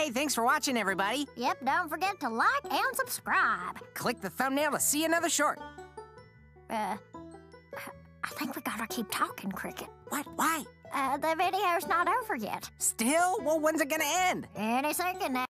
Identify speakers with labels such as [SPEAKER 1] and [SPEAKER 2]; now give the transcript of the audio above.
[SPEAKER 1] Hey, thanks for watching, everybody.
[SPEAKER 2] Yep, don't forget to like and subscribe.
[SPEAKER 1] Click the thumbnail to see another short.
[SPEAKER 2] I think we gotta keep talking, Cricket.
[SPEAKER 1] What? Why?
[SPEAKER 2] The video's not over yet.
[SPEAKER 1] Still? Well, when's it gonna end?
[SPEAKER 2] Any second now.